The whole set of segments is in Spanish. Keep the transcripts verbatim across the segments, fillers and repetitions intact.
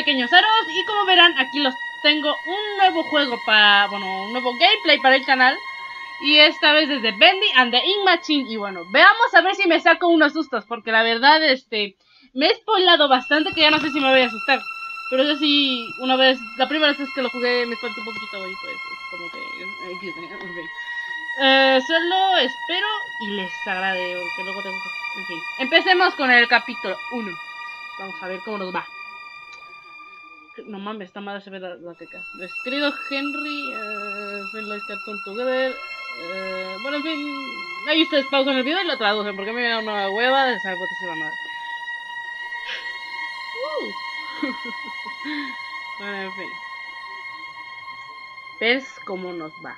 pequeños aros. Y como verán, aquí los tengo un nuevo juego para, bueno, un nuevo gameplay para el canal. Y esta vez desde Bendy and the Ink Machine. Y bueno, veamos a ver si me saco unos sustos, porque la verdad, este, me he spoilado bastante que ya no sé si me voy a asustar. Pero yo sí, una vez, la primera vez que lo jugué me espanté un poquito y pues, como que, eh, en fin. Eh, solo espero y les agrade, porque luego tengo que, en fin. Empecemos con el capítulo uno. Vamos a ver cómo nos va. No mames, esta madre se ve la, la teca. Querido Henry, eh, feel like cartoon together. Eh, bueno, en fin, ahí ustedes pausan el video y lo traducen, porque a mí me da una hueva de saber cuánto se va a madre. Uh. Bueno, en fin. ¿Ves cómo nos va?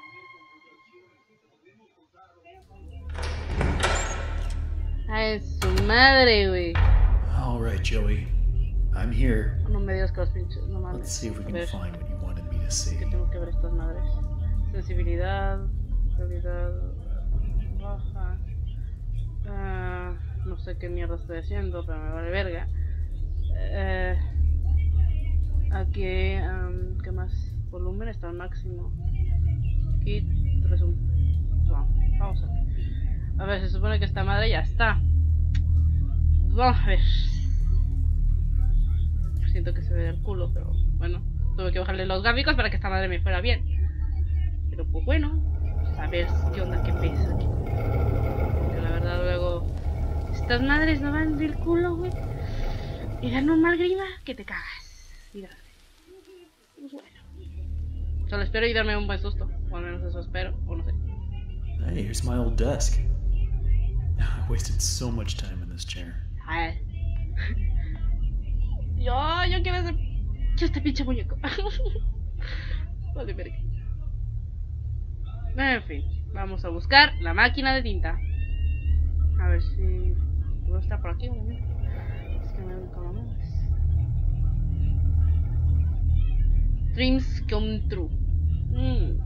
Ay, su madre, güey. All right, Joey. I'm here. No me digas que los pinches, no mames. Let's see if we can ver. find what you wanted me to see. Que tengo que ver estas madres. Sensibilidad, calidad baja. Uh, no sé qué mierda estoy haciendo, pero me vale verga. Uh, aquí, um, ¿qué más? Volumen está al máximo. Kit, resumen. Vamos, vamos a ver. A ver, se supone que esta madre ya está. Pues vamos a ver. Siento que se ve el culo, pero bueno, tuve que bajarle los gráficos para que esta madre me fuera bien. Pero pues bueno, a ver qué onda, qué pesa aquí. Porque la verdad luego estas madres no van del culo, güey. Y dan un mal grima que te cagas. Mira. Pues bueno. Solo espero y darme un buen susto. O al menos eso espero, o no sé. Hey, here's my old desk. I wasted so much time in this chair. Ay. Yo, yo quiero ese, este pinche muñeco. Vale, verga. En fin, vamos a buscar la máquina de tinta. A ver si puedo estar por aquí, ¿no? Es que me como más. Dreams come true. Mm.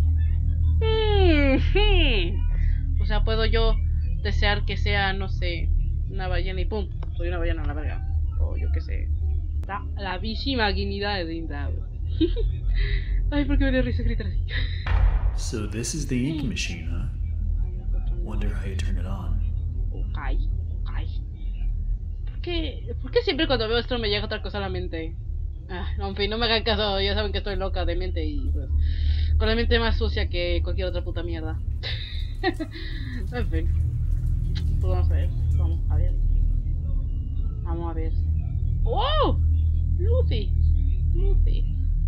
Mm -hmm. O sea, puedo yo desear que sea, no sé, una ballena y pum, soy una ballena a la verga. O yo qué sé. La, la bici maquinidad de tinta. Ay, ¿por qué me dio risa gritar así? So this is the ink machine, huh? Wonder how you turn it on. Ok, ok. ¿Por qué, ¿Por qué siempre cuando veo esto me llega otra cosa a la mente? Ah, no, en fin, no me hagan caso, ya saben que estoy loca de mente y pues con la mente más sucia que cualquier otra puta mierda. En fin. Pues vamos a ver, vamos a ver. Vamos a ver. ¡Oh! Lucy, Lucy.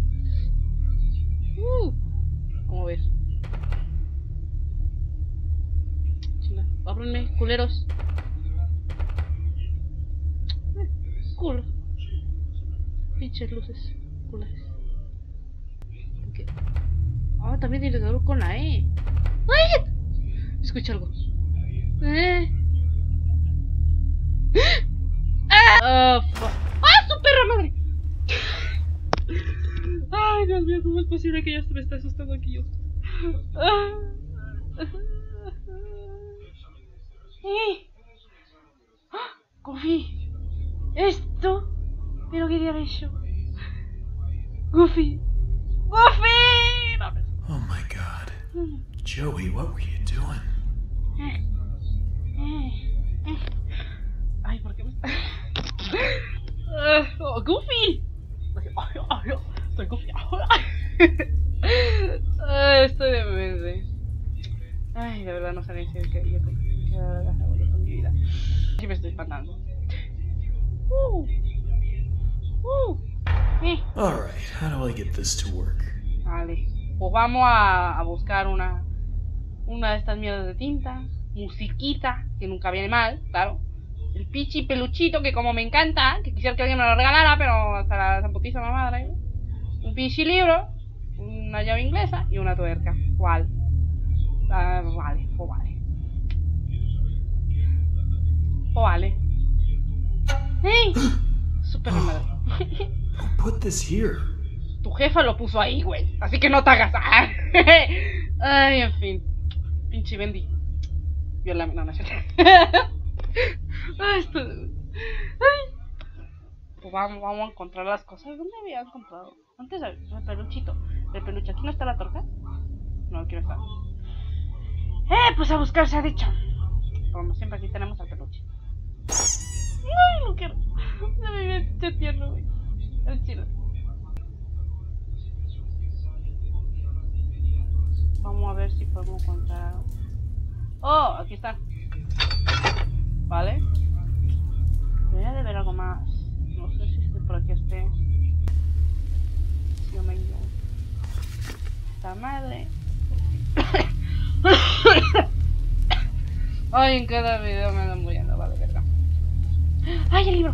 Uh, vamos a ver. Chinga, ábranme, culeros. Eh, culo. Pinches luces, culas. ¿Qué? Ah, oh, también tiene que ver con la E. ¡Ay! Escucha algo. Eh. ¡Ah! Uh, ¡Ah, su perra madre! Ay, Dios mío, ¿cómo es posible que ya se me esté asustando aquí yo? ¡Eh! ¡Goofy! ¿Esto? ¿Pero qué día hecho? ¡Goofy! ¡Goofy! No, oh my god. Joey, what were you doing? Eh, eh, eh. Ay, ¿por qué me está...? Uh, oh, Goofy. Ay, ay, estoy Goofy. Ay, estoy de mente. Ay, de verdad no sé ni qué yo voy con mi vida. Sí me estoy espantando. Uh, uh, eh. All right, how do I get this to work? Vale, pues vamos a, a buscar una una de estas mierdas de tinta, musiquita que nunca viene mal, claro. El pichi peluchito que como me encanta, que quisiera que alguien me lo regalara, pero hasta la zamputiza mamada, ¿eh? Un pichi libro, una llave inglesa y una tuerca. ¿Cuál? Ah, vale, pues vale. Pues vale. ¡Ey! Super madre. Who put this here? Tu jefa lo puso ahí, güey. Así que no te hagas. Ay, en fin. Pinche Bendy. Viola, no, no es cierto. Ay, esto... Ay. Pues vamos, vamos a encontrar las cosas. ¿Dónde había encontrado? Antes el peluchito. El peluche. ¿Aquí no está la torta? No, aquí no está. Eh, pues a buscar se ha dicho. Como siempre aquí tenemos al peluche. Ay, no quiero. Se me ve este tierno, güey. El chilo. Vamos a ver si podemos encontrar. Oh, aquí está. Vale. Debería de ver algo más. No sé si este por aquí esté. Yo me guío. Esta madre. Ay, en cada video me ando muriendo, vale, verga. ¡Ay, el libro!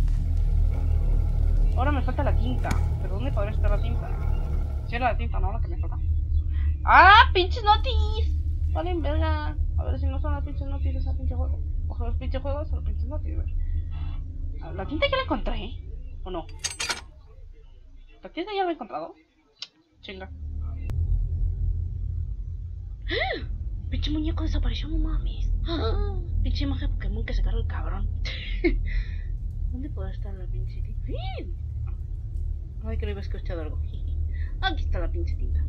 Ahora me falta la tinta. ¿Pero dónde podría estar la tinta? Si era la tinta, no, la que me falta. ¡Ah! ¡Pinches notis! Vale, verga. A ver si no son las pinches notis de esa pinche juego. Ojo, los pinches juegos son los pinches notis, güey. La tinta ya la encontré, ¿eh? ¿O no? ¿La tinta ya la he encontrado? Chinga. ¡Ah! Pinche muñeco desapareció, no mames. ¡Ah! Pinche imagen de Pokémon que se carga el cabrón. ¿Dónde puede estar la pinche tinta? Ay, creo que he escuchado algo. Aquí está la pinche tinta.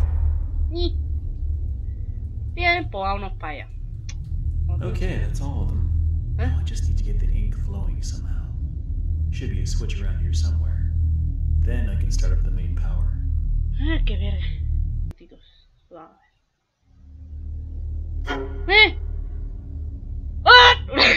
Bien, pues vámonos para allá. Okay, that's all of them. Huh? Now I just need to get the ink flowing somehow. Should be a switch around here somewhere. Then I can start up the main power. Ah, qué verga. Suave. ¡Eh! ¡Ah!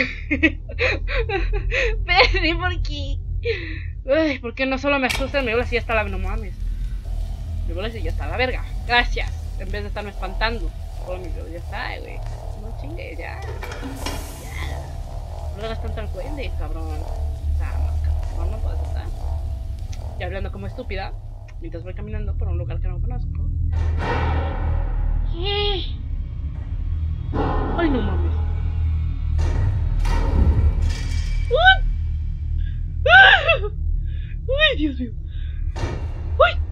Vení, ¿por qué? Ay, ¿por qué no solo me asustan? Me vuelve si ya está la... No mames. Me vuelve si ya está la verga. Gracias. En vez de estarme espantando. Oh, mi Dios, ya está, güey. No chingues, ya. Ya. No le hagas tanto al cuente, cabrón. O sea, no, cabrón, no puedes estar. Y hablando como estúpida, mientras voy caminando por un lugar que no conozco. ¿Qué? Ay, no mames. ¡Uy! ¡Ay, Dios mío! ¡Uy!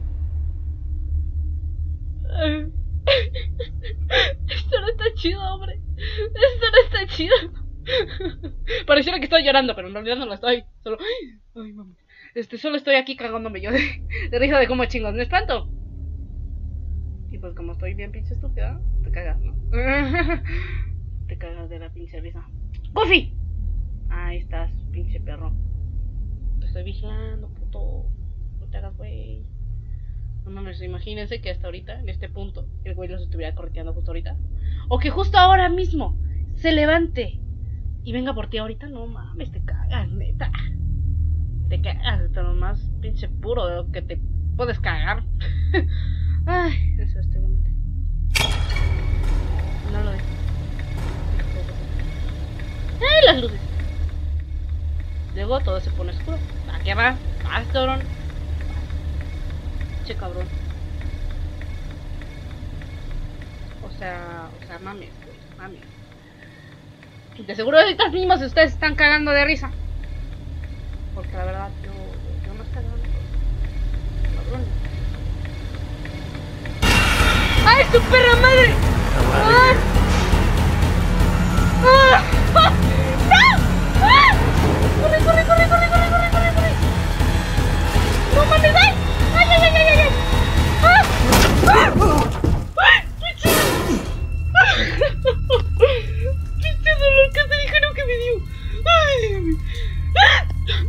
Esto no está chido, hombre. Esto no está chido. Pareciera que estoy llorando, pero en realidad no lo estoy. Solo... Ay, mames. Este, solo estoy aquí cagándome yo de, de risa de cómo chingos me espanto. Y pues como estoy bien pinche estúpida, te cagas, ¿no? Te cagas de la pinche risa. ¡Goofy! Ahí estás, pinche perro. Te estoy vigilando, puto. No te hagas, güey. No mames, imagínense que hasta ahorita, en este punto, el güey los estuviera correteando justo ahorita. O que justo ahora mismo se levante y venga por ti ahorita. No mames, te cagas, neta. Te cagas, pero más pinche puro de lo que te puedes cagar. Ay, eso es totalmente. No lo dejo. ¡Ay, las luces! Luego todo se pone oscuro. ¿A qué va? ¡Vas, cabrón! Che, cabrón. O sea, o sea, mames, güey, mames. De seguro ahorita mismos ustedes están cagando de risa. Porque la verdad, yo, yo, yo no estoy cagando. Cabrón. ¡Ay, su perra madre! ¡Ah! ¡Ah! ¡Ah! ¡No! ¡Ah! ¡Corre, corre, corre, corre, corre, corre, corre, corre! ¡No mames! ¡Ay! ¡Ay, ay, ay, ay, ay! ¡Ah! ¡Ah! ¡Ay! ¡Pinche! ¡Pinche dolor que se dijeron que me dio! ¡Ay, Dios mío! ¡Ah!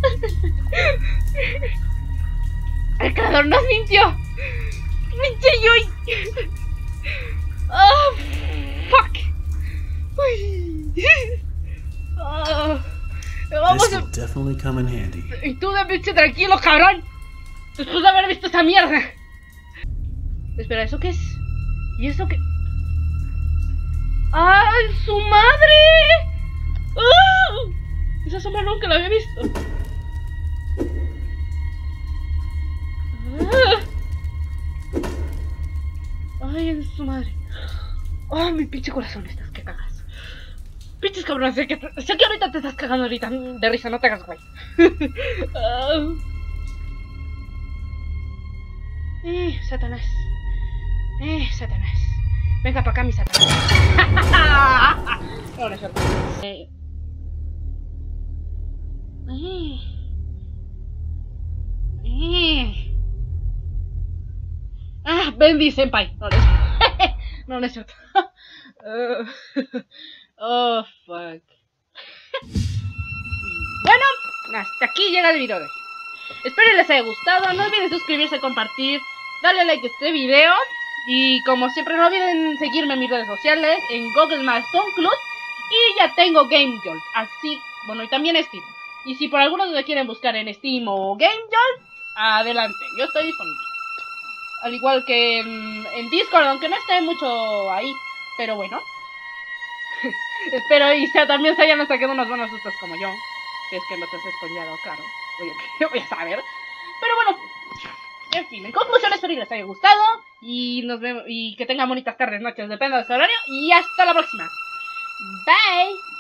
¡El creador nos mintió! ¡Pinche Yui! ¡Oh, fuck! Uy. Oh. Vamos This will definitely come in handy. Y tú de pinche tranquilo, cabrón. Después de haber visto esa mierda. Espera, ¿eso qué es? ¿Y eso qué? ¡Ay, su madre! ¡Oh! Esa sombra nunca la había visto. ¡Ah! ¡Ay, en su madre! ¡Oh, mi pinche corazón! Estás que cagas. Pinches cabrones, sé que, sé que ahorita te estás cagando ahorita de risa, no te hagas güey. uh. Eh, Satanás. Eh, Satanás. Venga para acá, mi Satanás. Ahora, eh. Eh. Eh. Ah, Bendy Senpai. No, no es, no, no es cierto. uh, oh, fuck. Bueno, hasta aquí llega el video de hoy. Espero que les haya gustado. No olviden suscribirse, compartir, darle like a este video. Y como siempre, no olviden seguirme en mis redes sociales, en Google más SoundCloud. Y ya tengo GameJolt. Así, bueno, y también Steam. Y si por alguno de quieren buscar en Steam o GameJolt, adelante, yo estoy disponible. Al igual que en, en Discord, aunque no esté mucho ahí. Pero bueno. Espero y sea, también se hayan sacado unos buenos sustos como yo. Si es que no te has spoileado, claro. Voy a, voy a saber. Pero bueno. En fin, en conclusión, espero que les haya gustado. Y nos vemos. Y que tengan bonitas tardes, noches, depende de su horario. Y hasta la próxima. Bye.